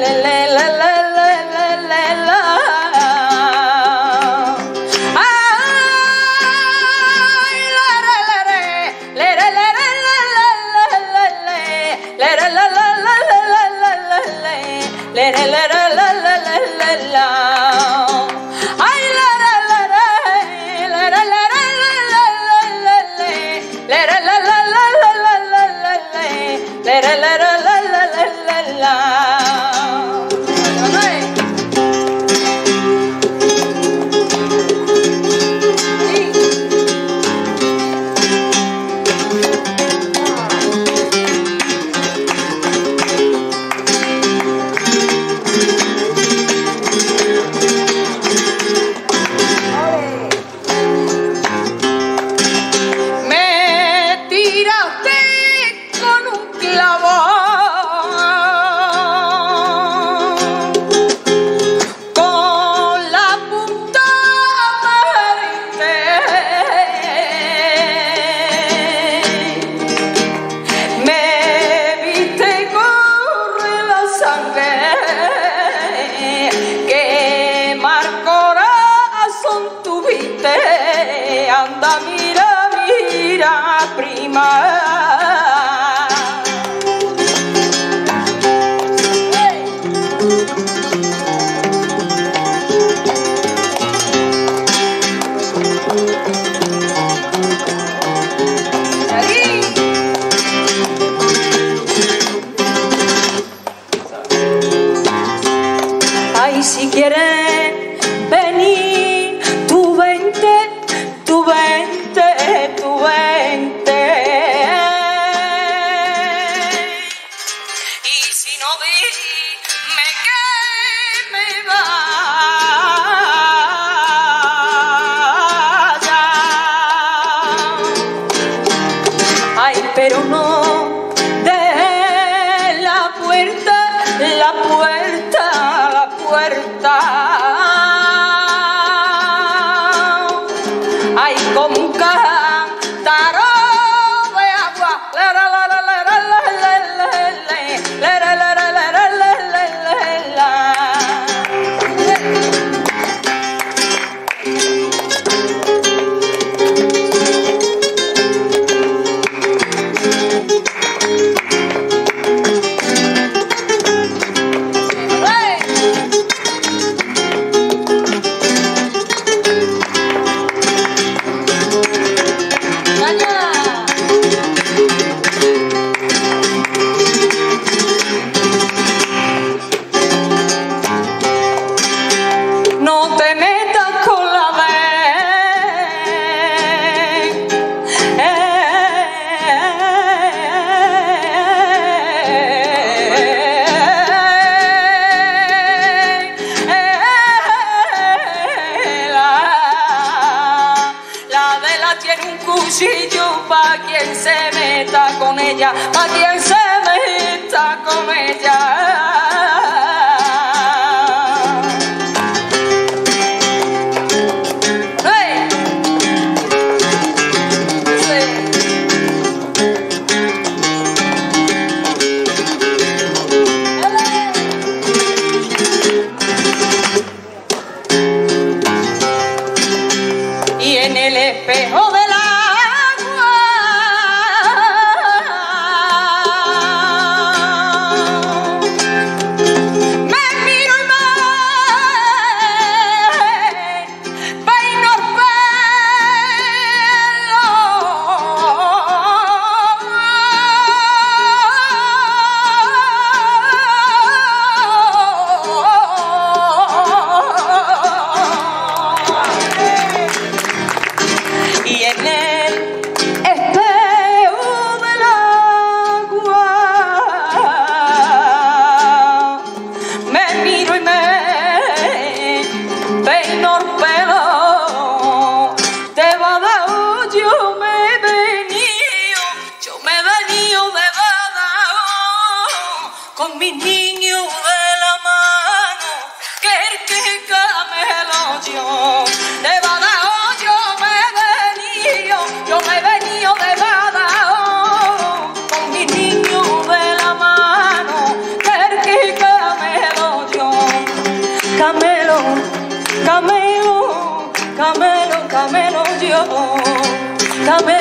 Anda, mira, mira, prima. Ay, si quieres venir, tú vente, tú vente, tú vente. Y si no dime que me vaya. Ay, pero no de la puerta, la puerta, la puerta. Ay, como un cántaro de agua. No te metas con la la vela tiene un cuchillo pa' quien se meta con ella, pa' quien se meta con ella. Y en el espejo del agua me miro y me peino el pelo. Y en el espejo del agua me miro y me peino el pelo. De Badajoz yo me he venido de Badajoz con mis niños de la mano, que el que me lo dio. De Badajoz yo me he venido de Badajoz con mis niños de la mano, que el que me lo Dame